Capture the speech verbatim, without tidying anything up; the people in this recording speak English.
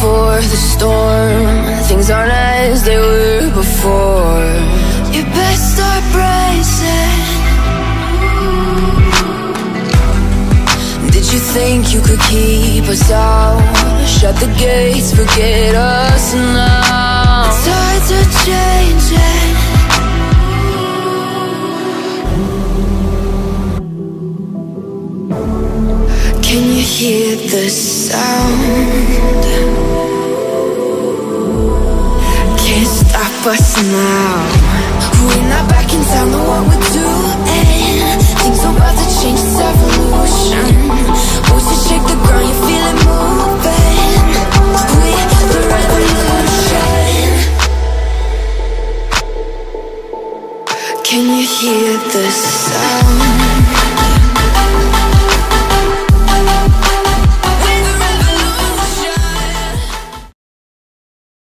before the storm. Things aren't as they were before. You best start bracing. Did you think you could keep us out? Shut the gates, forget us now. The tides are changing. Can you hear the sound? Can't stop us now. We're not back in town, know what we're doing. Things are about to change, it's evolution. Voices shake the ground, you feel it moving. We're the revolution. Can you hear the sound?